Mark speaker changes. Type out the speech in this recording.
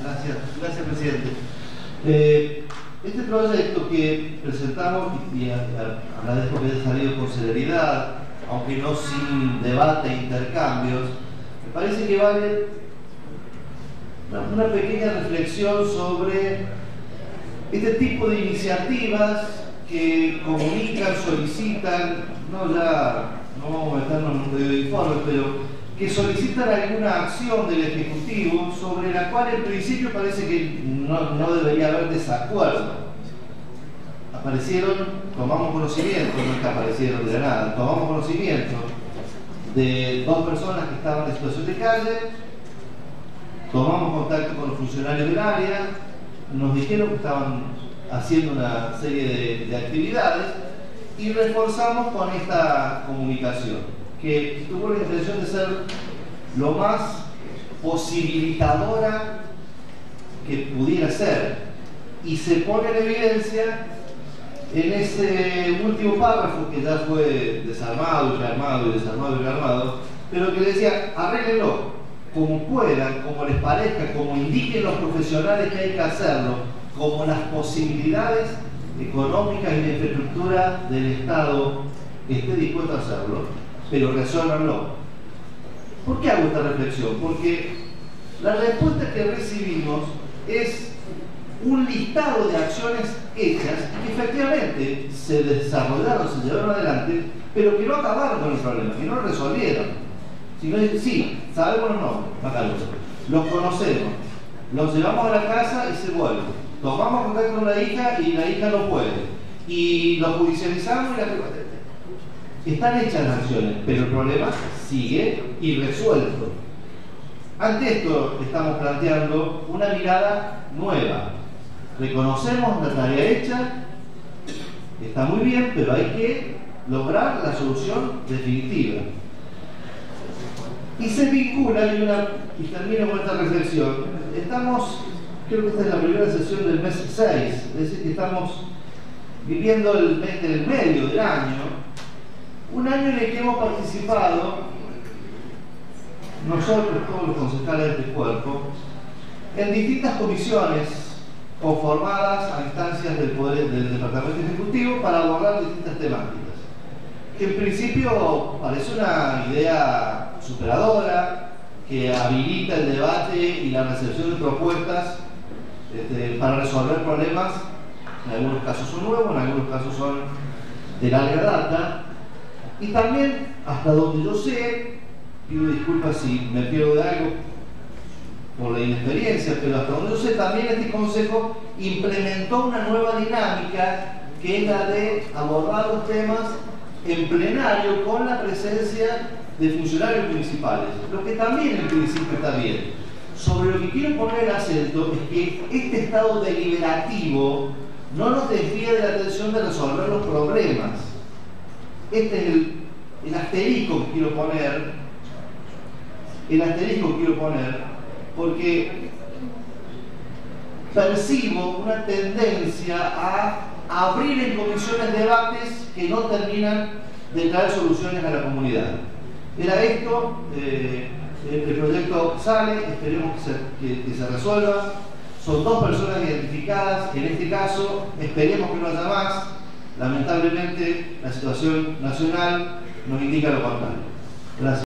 Speaker 1: Gracias, presidente. Este proyecto que presentamos, y agradezco que haya salido con celeridad, aunque no sin debate e intercambios, me parece que vale una pequeña reflexión sobre este tipo de iniciativas que comunican, solicitan, no vamos a meternos en un pedido de informes, pero que solicitan alguna acción del Ejecutivo sobre la cual en principio parece que no debería haber desacuerdo. Tomamos conocimiento, no es que aparecieron de la nada, tomamos conocimiento de dos personas que estaban en situación de calle, tomamos contacto con los funcionarios del área, nos dijeron que estaban haciendo una serie de actividades y reforzamos con esta comunicación, que tuvo la intención de ser lo más posibilitadora que pudiera ser, y se pone en evidencia en ese último párrafo que ya fue desarmado y rearmado y desarmado y rearmado, pero que decía: arréglenlo como puedan, como les parezca, como indiquen los profesionales que hay que hacerlo, como las posibilidades económicas y de infraestructura del Estado esté dispuesto a hacerlo, pero resuélvanlo. ¿Por qué hago esta reflexión? Porque la respuesta que recibimos es un listado de acciones hechas que efectivamente se desarrollaron, se llevaron adelante, pero que no acabaron con el problema, que no lo resolvieron. Sino sí, sabemos los nombres, los conocemos, los llevamos a la casa y se vuelve. Tomamos contacto con la hija y la hija no puede. Y lo judicializamos y la... Están hechas las acciones, pero el problema sigue irresuelto. Ante esto estamos planteando una mirada nueva. Reconocemos la tarea hecha, está muy bien, pero hay que lograr la solución definitiva. Y se vincula, y termino con esta reflexión, creo que esta es la primera sesión del mes 6, es decir, que estamos viviendo el mes del medio del año, un año en el que hemos participado, nosotros, todos los concejales de este cuerpo, en distintas comisiones conformadas a instancias del Departamento Ejecutivo para abordar distintas temáticas. Que en principio parece una idea superadora, que habilita el debate y la recepción de propuestas para resolver problemas. En algunos casos son nuevos, en algunos casos son de larga data. Y también, hasta donde yo sé, pido disculpas si me pierdo de algo por la inexperiencia, pero hasta donde yo sé, también este Consejo implementó una nueva dinámica, que es la de abordar los temas en plenario con la presencia de funcionarios municipales, lo que también en principio está bien. Sobre lo que quiero poner el acento es que este estado deliberativo no nos desvía de la atención de resolver los problemas. Este es el asterisco que quiero poner, porque percibo una tendencia a abrir en comisiones debates que no terminan de traer soluciones a la comunidad. Era esto, el proyecto sale, esperemos que se resuelva. Son dos personas identificadas, en este caso esperemos que no haya más. Lamentablemente la situación nacional nos indica lo contrario. Gracias.